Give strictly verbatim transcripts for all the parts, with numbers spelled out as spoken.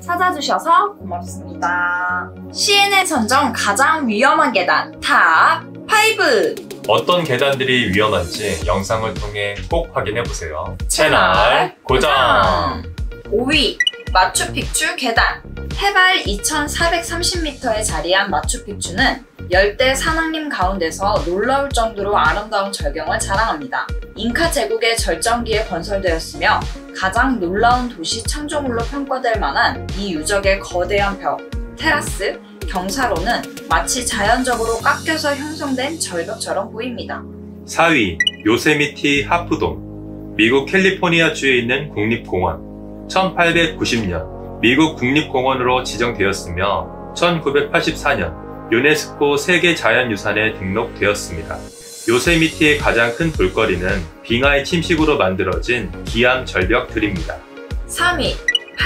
찾아주셔서 고맙습니다. 씨엔엔 선정 가장 위험한 계단 탑 파이브! 어떤 계단들이 위험한지 영상을 통해 꼭 확인해보세요. 채널 고정! 오 위 마추픽추 계단. 해발 이천사백삼십 미터에 자리한 마추픽추는 열대 산악림 가운데서 놀라울 정도로 아름다운 절경을 자랑합니다. 잉카 제국의 절정기에 건설되었으며 가장 놀라운 도시 창조물로 평가될 만한 이 유적의 거대한 벽, 테라스, 경사로는 마치 자연적으로 깎여서 형성된 절벽처럼 보입니다. 사 위 요세미티 하프돔. 미국 캘리포니아주에 있는 국립공원. 천팔백구십 년 미국 국립공원으로 지정되었으며 천구백팔십사 년 유네스코 세계자연유산에 등록되었습니다. 요세미티의 가장 큰 볼거리는 빙하의 침식으로 만들어진 기암 절벽들입니다. 삼 위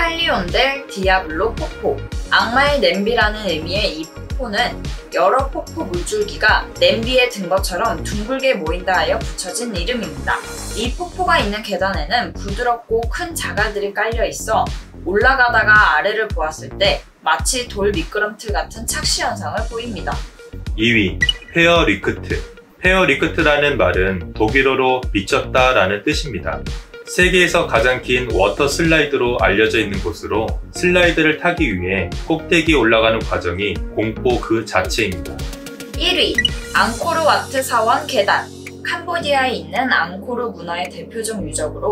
팔리온델 디아블로 폭포. 악마의 냄비라는 의미의 이 폭포는 여러 폭포 물줄기가 냄비에 든 것처럼 둥글게 모인다 하여 붙여진 이름입니다. 이 폭포가 있는 계단에는 부드럽고 큰 자갈들이 깔려 있어 올라가다가 아래를 보았을 때 마치 돌 미끄럼틀 같은 착시 현상을 보입니다. 이 위 페어 리크트. 페어 리크트라는 말은 독일어로 미쳤다 라는 뜻입니다. 세계에서 가장 긴 워터 슬라이드로 알려져 있는 곳으로 슬라이드를 타기 위해 꼭대기에 올라가는 과정이 공포 그 자체입니다. 일 위 앙코르와트 사원 계단. 캄보디아에 있는 앙코르 문화의 대표적 유적으로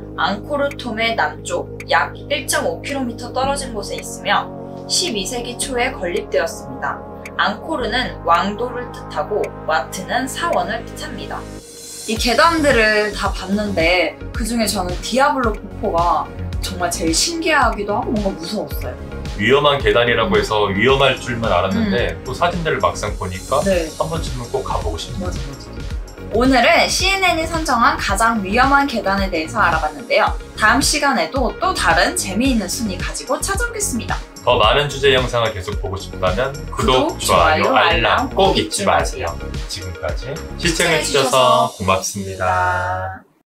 앙코르톰의 남쪽 약 일 점 오 킬로미터 떨어진 곳에 있으며 십이 세기 초에 건립되었습니다. 앙코르는 왕도를 뜻하고 와트는 사원을 뜻합니다. 이 계단들을 다 봤는데 그 중에 저는 디아블로 폭포가 정말 제일 신기하기도 하고 뭔가 무서웠어요. 위험한 계단이라고 해서 위험할 줄만 알았는데 음. 또 사진들을 막상 보니까 네. 한 번쯤은 꼭 가보고 싶네요. 맞아, 맞아. 오늘은 씨엔엔이 선정한 가장 위험한 계단에 대해서 알아봤는데요. 다음 시간에도 또 다른 재미있는 순위 가지고 찾아오겠습니다. 더 많은 주제 영상을 계속 보고 싶다면 구독, 구독, 좋아요, 좋아요, 알람 알람 꼭 꼭 잊지 잊지 마세요. 지금까지 시청해주셔서 고맙습니다.